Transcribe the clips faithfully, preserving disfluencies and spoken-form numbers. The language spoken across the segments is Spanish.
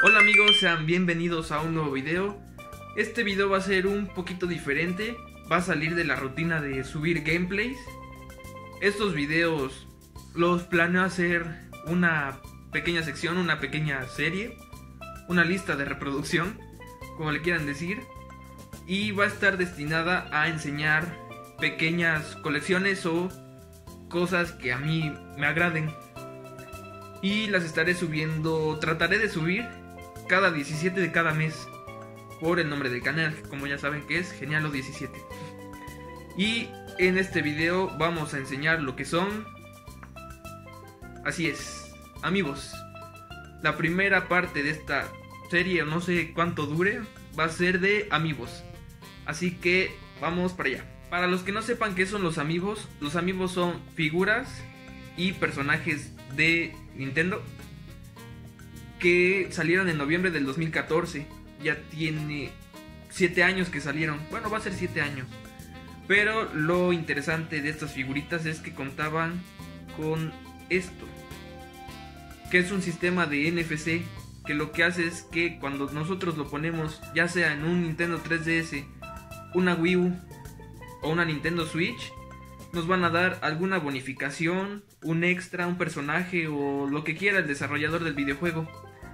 Hola amigos, sean bienvenidos a un nuevo video. Este video va a ser un poquito diferente. Va a salir de la rutina de subir gameplays. Estos videos los planeo hacer una pequeña sección, una pequeña serie, una lista de reproducción, como le quieran decir. Y va a estar destinada a enseñar pequeñas colecciones o cosas que a mí me agraden. Y las estaré subiendo, trataré de subir cada diecisiete de cada mes, por el nombre del canal, como ya saben que es Genialo diecisiete. Y en este video vamos a enseñar lo que son, así es, amigos. La primera parte de esta serie, no sé cuánto dure, va a ser de amigos. Así que vamos para allá. Para los que no sepan qué son los amigos, los amigos son figuras y personajes de Nintendo que salieron en noviembre del dos mil catorce. Ya tiene siete años que salieron. Bueno, va a ser siete años. Pero lo interesante de estas figuritas es que contaban con esto, que es un sistema de N F C, que lo que hace es que cuando nosotros lo ponemos, ya sea en un Nintendo tres D S, una Wii U o una Nintendo Switch, nos van a dar alguna bonificación, un extra, un personaje o lo que quiera el desarrollador del videojuego.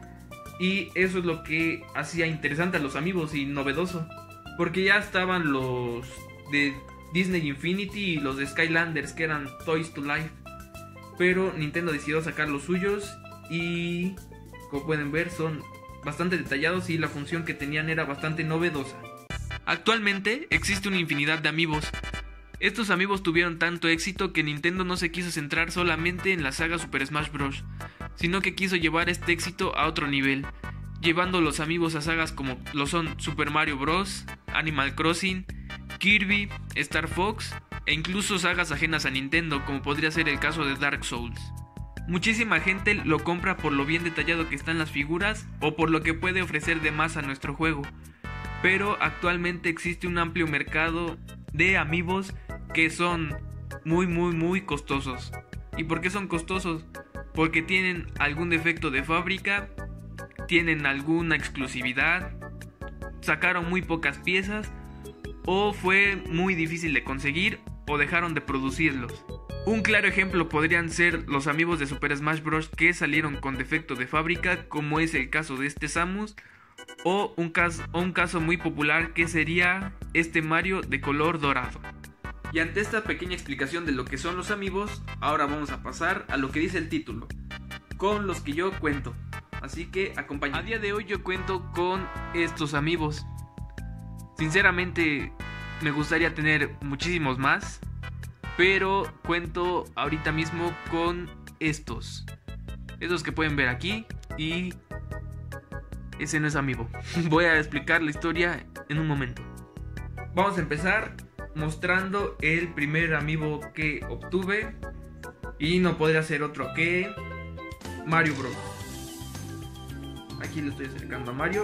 Y eso es lo que hacía interesante a los amigos y novedoso, porque ya estaban los de Disney Infinity y los de Skylanders, que eran Toys to Life, pero Nintendo decidió sacar los suyos y, como pueden ver, son bastante detallados y la función que tenían era bastante novedosa. Actualmente existe una infinidad de amigos. Estos amigos tuvieron tanto éxito que Nintendo no se quiso centrar solamente en la saga Super Smash Bros., sino que quiso llevar este éxito a otro nivel, llevando los amigos a sagas como lo son Super Mario Bros., Animal Crossing, Kirby, Star Fox e incluso sagas ajenas a Nintendo, como podría ser el caso de Dark Souls. Muchísima gente lo compra por lo bien detallado que están las figuras o por lo que puede ofrecer de más a nuestro juego, pero actualmente existe un amplio mercado de amigos que son muy muy muy costosos. ¿Y por qué son costosos? Porque tienen algún defecto de fábrica, tienen alguna exclusividad, sacaron muy pocas piezas, o fue muy difícil de conseguir, o dejaron de producirlos. Un claro ejemplo podrían ser los amigos de Super Smash Bros. Que salieron con defecto de fábrica, como es el caso de este Samus, o un caso, o un caso muy popular que sería este Mario de color dorado. Y ante esta pequeña explicación de lo que son los amigos, ahora vamos a pasar a lo que dice el título, con los que yo cuento. Así que acompáñenme. A día de hoy yo cuento con estos amigos. Sinceramente me gustaría tener muchísimos más, pero cuento ahorita mismo con estos. Estos que pueden ver aquí, y ese no es amigo. Voy a explicar la historia en un momento. Vamos a empezar mostrando el primer amiibo que obtuve, y no podría ser otro que Mario Bros. Aquí le estoy acercando a Mario.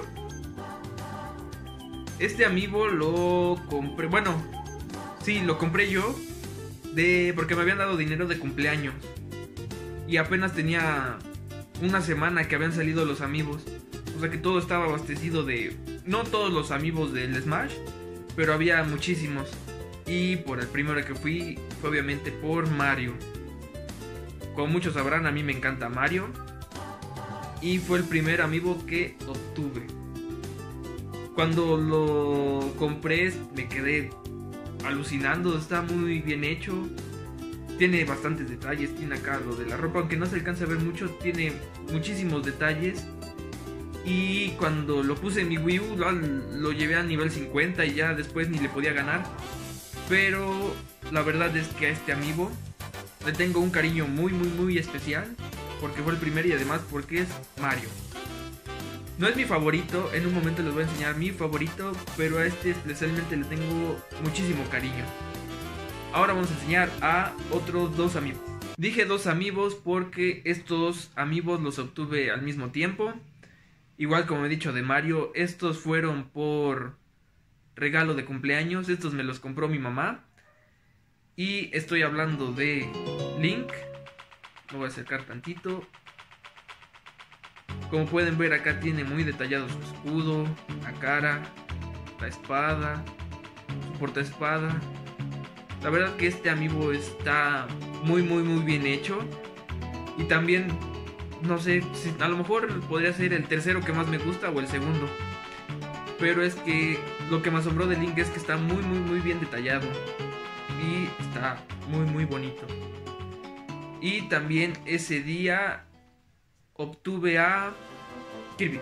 Este amiibo lo compré, bueno, sí, lo compré yo de porque me habían dado dinero de cumpleaños y apenas tenía una semana que habían salido los amiibos, o sea que todo estaba abastecido de, no todos los amiibos del Smash, pero había muchísimos. Y por el primero que fui fue obviamente por Mario. Como muchos sabrán, a mí me encanta Mario, y fue el primer amiibo que obtuve. Cuando lo compré me quedé alucinando, está muy bien hecho. Tiene bastantes detalles, tiene acá lo de la ropa, aunque no se alcanza a ver mucho, tiene muchísimos detalles. Y cuando lo puse en mi Wii U lo, lo llevé a nivel cincuenta y ya después ni le podía ganar. Pero la verdad es que a este amiibo le tengo un cariño muy muy muy especial, porque fue el primero y además porque es Mario. No es mi favorito, en un momento les voy a enseñar mi favorito, pero a este especialmente le tengo muchísimo cariño. Ahora vamos a enseñar a otros dos amigos. Dije dos amigos porque estos amigos los obtuve al mismo tiempo. Igual como he dicho de Mario, estos fueron por regalo de cumpleaños, estos me los compró mi mamá. Y estoy hablando de Link. Me voy a acercar tantito. Como pueden ver, acá tiene muy detallado su escudo, la cara, la espada, su portaespada. La verdad que este amiibo está muy muy muy bien hecho. Y también, no sé, si a lo mejor podría ser el tercero que más me gusta o el segundo. Pero es que lo que me asombró de Link es que está muy muy muy bien detallado. Y está muy muy bonito. Y también ese día obtuve a Kirby.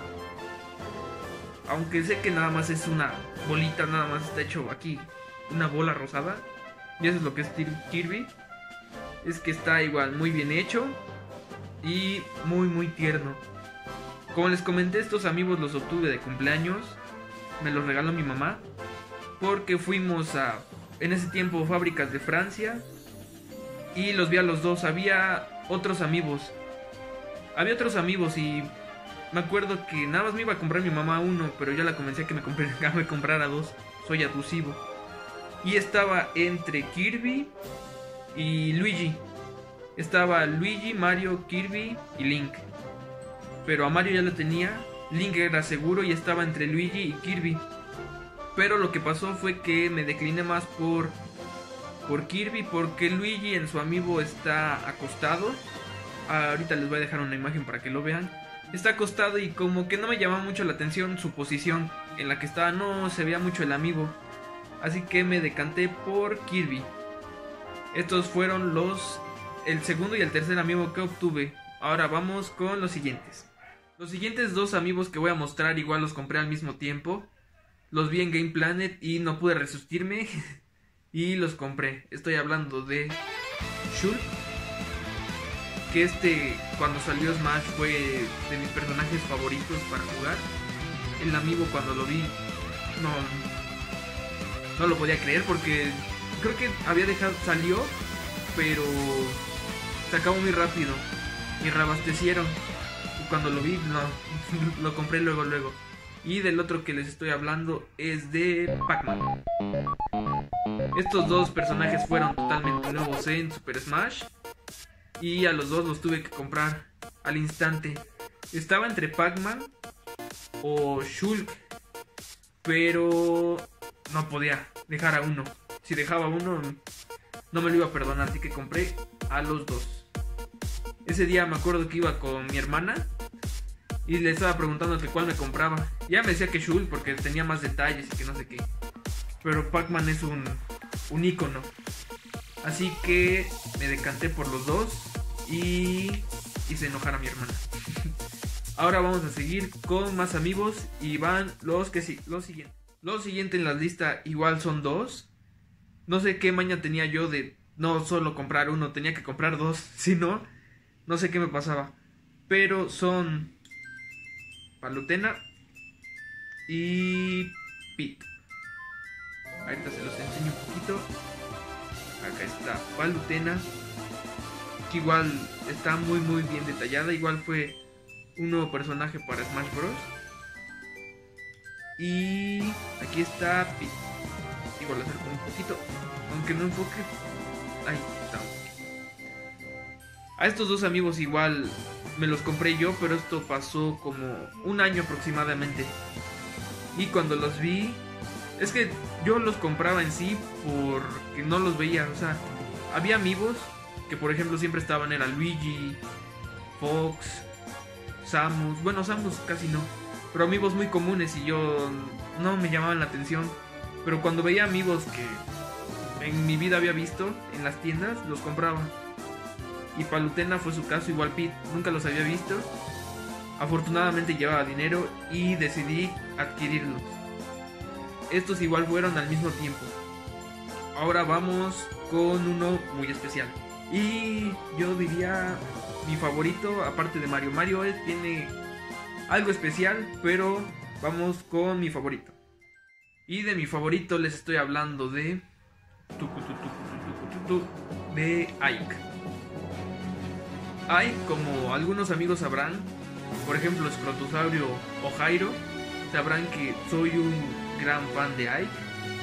Aunque sé que nada más es una bolita, nada más está hecho aquí una bola rosada. Y eso es lo que es Kirby. Es que está igual muy bien hecho y muy muy tierno. Como les comenté, estos amigos los obtuve de cumpleaños. Me los regaló mi mamá, porque fuimos a, en ese tiempo, fábricas de Francia, y los vi a los dos. Había otros amigos. Había otros amigos y me acuerdo que nada más me iba a comprar mi mamá uno, pero yo la convencí a que me, compré, a me comprara dos. Soy abusivo. Y estaba entre Kirby y Luigi. Estaba Luigi, Mario, Kirby y Link. Pero a Mario ya lo tenía. Link era seguro y estaba entre Luigi y Kirby. Pero lo que pasó fue que me decliné más por, por Kirby, porque Luigi en su amiibo está acostado. Ahorita les voy a dejar una imagen para que lo vean. Está acostado y como que no me llamaba mucho la atención su posición en la que estaba. No se veía mucho el amiibo. Así que me decanté por Kirby. Estos fueron los el segundo y el tercer amiibo que obtuve. Ahora vamos con los siguientes. Los siguientes dos amiibos que voy a mostrar igual los compré al mismo tiempo. Los vi en Game Planet y no pude resistirme y los compré. Estoy hablando de Shulk, que este cuando salió Smash fue de mis personajes favoritos para jugar. El amiibo cuando lo vi no, no lo podía creer, porque creo que había dejado, salió, pero se acabó muy rápido y reabastecieron. Y cuando lo vi, no, lo compré luego, luego. Y del otro que les estoy hablando es de Pac-Man. Estos dos personajes fueron totalmente nuevos en Super Smash. Y a los dos los tuve que comprar al instante. Estaba entre Pac-Man o Shulk, pero no podía dejar a uno. Si dejaba a uno, no me lo iba a perdonar, así que compré a los dos. Ese día me acuerdo que iba con mi hermana y le estaba preguntando que cuál me compraba. Ya me decía que Shulk porque tenía más detalles y que no sé qué. Pero Pac-Man es un, un ícono. Así que me decanté por los dos y hice enojar a mi hermana. Ahora vamos a seguir con más amigos y van los que sí, los siguientes. Los siguientes en la lista igual son dos. No sé qué maña tenía yo de no solo comprar uno, tenía que comprar dos. Si no, no sé qué me pasaba. Pero son Palutena y Pete. Ahorita se los enseño un poquito. Acá está Palutena, que igual está muy muy bien detallada. Igual fue un nuevo personaje para Smash Bros. Y aquí está Pete. Igual lo acerco un poquito, aunque no enfoque. Ahí está. A estos dos amigos igual me los compré yo, pero esto pasó como un año aproximadamente. Y cuando los vi, es que yo los compraba en sí porque no los veía. O sea, había amigos que por ejemplo siempre estaban, era Luigi, Fox, Samus. Bueno, Samus casi no, pero amigos muy comunes y yo no me llamaban la atención. Pero cuando veía amigos que en mi vida había visto en las tiendas, los compraba. Y Palutena fue su caso, igual Pete, nunca los había visto. Afortunadamente llevaba dinero y decidí adquirirlos. Estos igual fueron al mismo tiempo. Ahora vamos con uno muy especial. Y yo diría mi favorito, aparte de Mario. Mario él tiene algo especial, pero vamos con mi favorito. Y de mi favorito les estoy hablando de... de Ike. Ike, como algunos amigos sabrán, por ejemplo Scrotosaurio o Jairo, sabrán que soy un gran fan de Ike.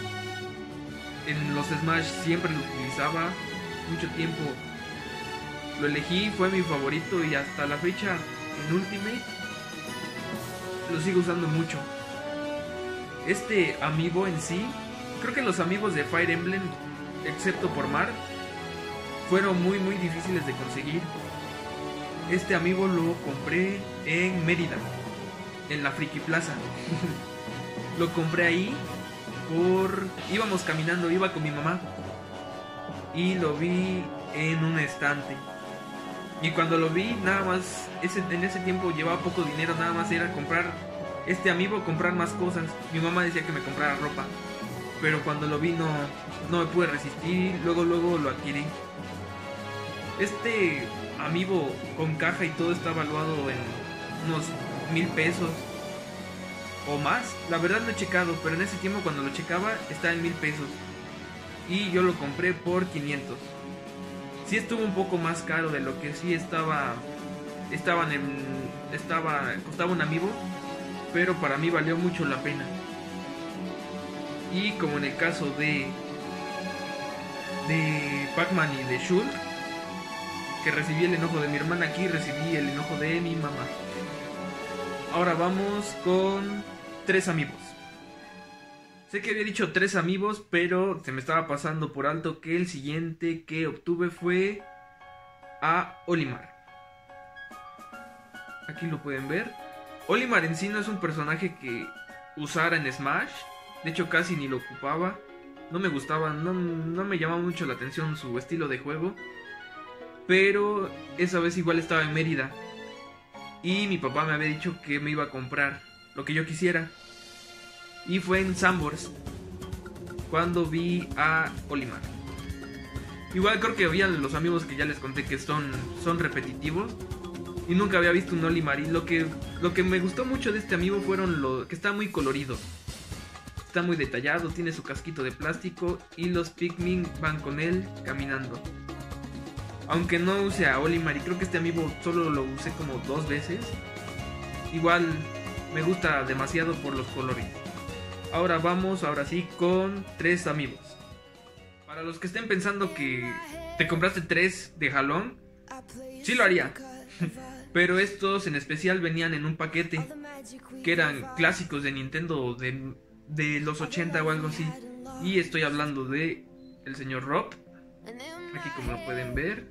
En los Smash siempre lo utilizaba, mucho tiempo lo elegí, fue mi favorito y hasta la fecha en Ultimate, lo sigo usando mucho. Este amiibo en sí, creo que los amigos de Fire Emblem, excepto por Mar, fueron muy muy difíciles de conseguir. Este amiibo lo compré en Mérida, en la Friki Plaza. Lo compré ahí por... íbamos caminando, iba con mi mamá y lo vi en un estante. Y cuando lo vi, nada más, ese, en ese tiempo llevaba poco dinero, nada más era comprar este amiibo, comprar más cosas. Mi mamá decía que me comprara ropa, pero cuando lo vi no, no me pude resistir, luego luego lo adquirí. Este amiibo con caja y todo está valuado en unos mil pesos o más. La verdad no he checado, pero en ese tiempo cuando lo checaba estaba en mil pesos y yo lo compré por quinientos. Sí estuvo un poco más caro de lo que sí estaba, estaban en, estaba, costaba un amiibo, pero para mí valió mucho la pena. Y como en el caso de de Pac-Man y de Shulk, que recibí el enojo de mi hermana, aquí recibí el enojo de mi mamá. Ahora vamos con tres amigos. Sé que había dicho tres amigos, pero se me estaba pasando por alto que el siguiente que obtuve fue a Olimar. Aquí lo pueden ver. Olimar en sí no es un personaje que usara en Smash. De hecho casi ni lo ocupaba. No me gustaba, no, no me llamaba mucho la atención su estilo de juego. Pero esa vez igual estaba en Mérida y mi papá me había dicho que me iba a comprar lo que yo quisiera. Y fue en Sanborns cuando vi a Olimar. Igual creo que había los amigos que ya les conté que son, son repetitivos. Y nunca había visto un Olimar. Y lo que, lo que me gustó mucho de este amigo fueron lo que está muy colorido. Está muy detallado, tiene su casquito de plástico y los Pikmin van con él caminando. Aunque no use a Olimar, y creo que este amiibo solo lo usé como dos veces, igual me gusta demasiado por los colores. Ahora vamos, ahora sí, con tres amigos. Para los que estén pensando que te compraste tres de jalón, sí lo haría. Pero estos en especial venían en un paquete, que eran clásicos de Nintendo de, de los ochenta o algo así. Y estoy hablando de el señor Rob. Aquí como lo pueden ver,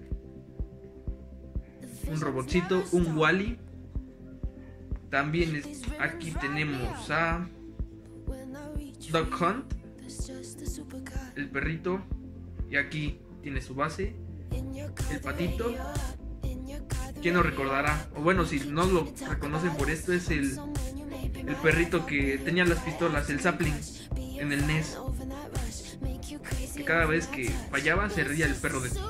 un robotcito, un Wally. También es, aquí tenemos a Duck Hunt, el perrito. Y aquí tiene su base, el patito. ¿Quién lo recordará? O bueno, si no lo reconocen por esto, es el, el perrito que tenía las pistolas, el Sapling, en el N E S. Que cada vez que fallaba se reía el perro de...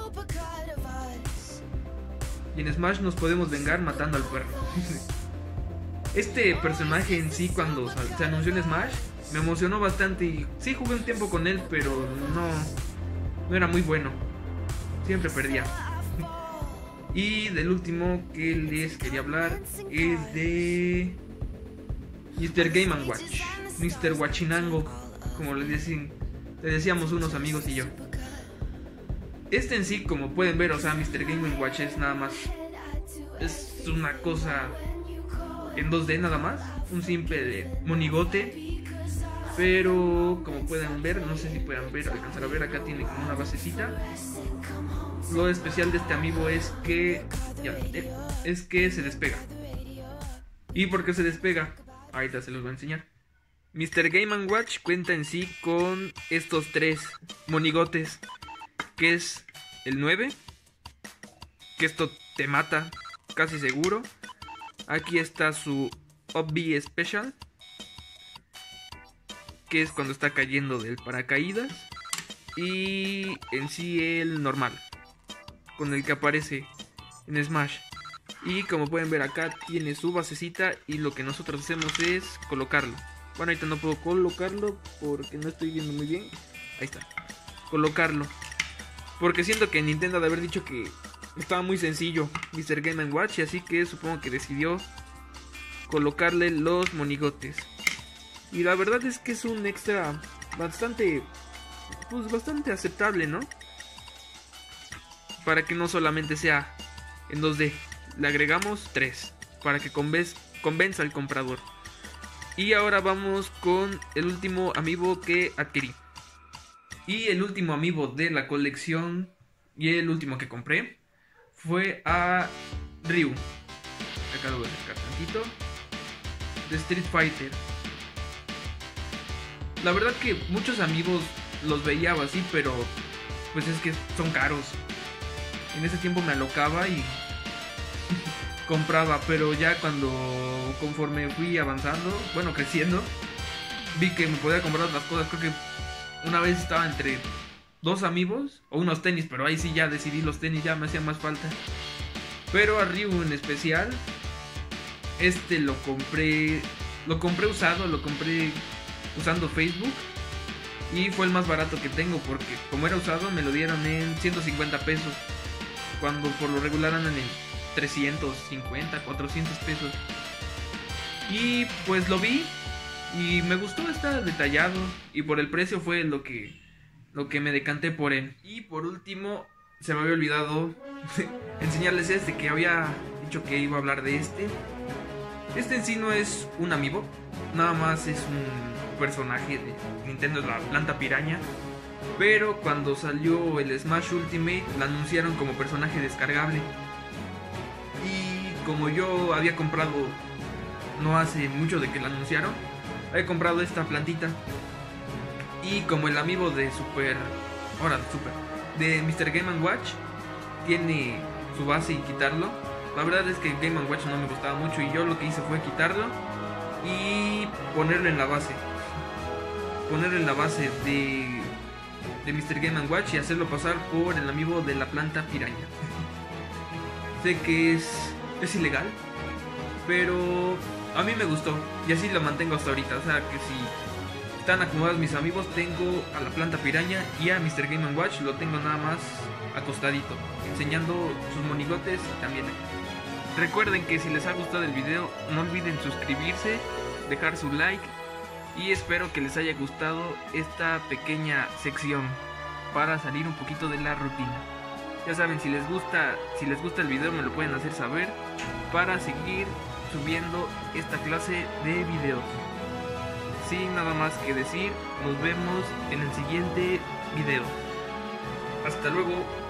Y en Smash nos podemos vengar matando al perro. Este personaje en sí, cuando se anunció en Smash, me emocionó bastante. Y sí jugué un tiempo con él, pero no, no era muy bueno. Siempre perdía. Y del último que les quería hablar es de mister Game and Watch, mister Huachinango, como le decían, le decíamos unos amigos y yo. Este en sí, como pueden ver, o sea, mister Game and Watch es nada más, es una cosa en dos D nada más, un simple monigote. Pero como pueden ver, no sé si puedan ver, alcanzar a ver, acá tiene como una basecita. Lo especial de este amiibo es que ya, es que se despega. ¿Y por qué se despega? Ahorita se los voy a enseñar. mister Game and Watch cuenta en sí con estos tres monigotes, que es el nueve, que esto te mata casi seguro. Aquí está su Obby Special, que es cuando está cayendo del paracaídas. Y en sí el normal, con el que aparece en Smash. Y como pueden ver acá tiene su basecita. Y lo que nosotros hacemos es colocarlo. Bueno, ahorita no puedo colocarlo porque no estoy viendo muy bien. Ahí está, colocarlo, porque siento que Nintendo de haber dicho que estaba muy sencillo mister Game and Watch, y así que supongo que decidió colocarle los monigotes. Y la verdad es que es un extra bastante, pues bastante aceptable, ¿no? Para que no solamente sea en dos D. Le agregamos tres. para que convez, convenza al comprador. Y ahora vamos con el último amiibo que adquirí. Y el último amiibo de la colección y el último que compré fue a Ryu. Acá lo voy a acercar tantito. De Street Fighter. La verdad que muchos amigos los veía así, pero pues es que son caros. En ese tiempo me alocaba y compraba, pero ya cuando conforme fui avanzando, bueno, creciendo, vi que me podía comprar otras cosas. Creo que una vez estaba entre dos amigos o unos tenis, pero ahí sí ya decidí los tenis, ya me hacía más falta. Pero a Ryu en especial, este lo compré, lo compré usado, lo compré usando Facebook y fue el más barato que tengo porque como era usado me lo dieron en ciento cincuenta pesos, cuando por lo regular andan en trescientos cincuenta, cuatrocientos pesos. Y pues lo vi y me gustó, está detallado y por el precio fue lo que lo que me decanté por él. Y por último, se me había olvidado enseñarles este, que había dicho que iba a hablar de este. Este en sí no es un amiibo, nada más es un personaje de Nintendo, es la planta piraña. Pero cuando salió el Smash Ultimate la anunciaron como personaje descargable. Y como yo había comprado, no hace mucho de que la anunciaron, había comprado esta plantita. Y como el amiibo de Super, ahora Super, de mister Game and Watch tiene su base y quitarlo, la verdad es que Game and Watch no me gustaba mucho y yo lo que hice fue quitarlo y ponerlo en la base. Ponerlo en la base de, de mister Game and Watch y hacerlo pasar por el amiibo de la planta piraña. Sé que es, es ilegal, pero a mí me gustó y así lo mantengo hasta ahorita. O sea que si están acomodados mis amigos, tengo a la planta piraña y a mister Game and Watch lo tengo nada más acostadito, enseñando sus monigotes y también aquí. Recuerden que si les ha gustado el video, no olviden suscribirse, dejar su like y espero que les haya gustado esta pequeña sección para salir un poquito de la rutina. Ya saben, si les gusta, si les gusta el video me lo pueden hacer saber para seguir subiendo esta clase de videos. Sin nada más que decir, nos vemos en el siguiente video. Hasta luego.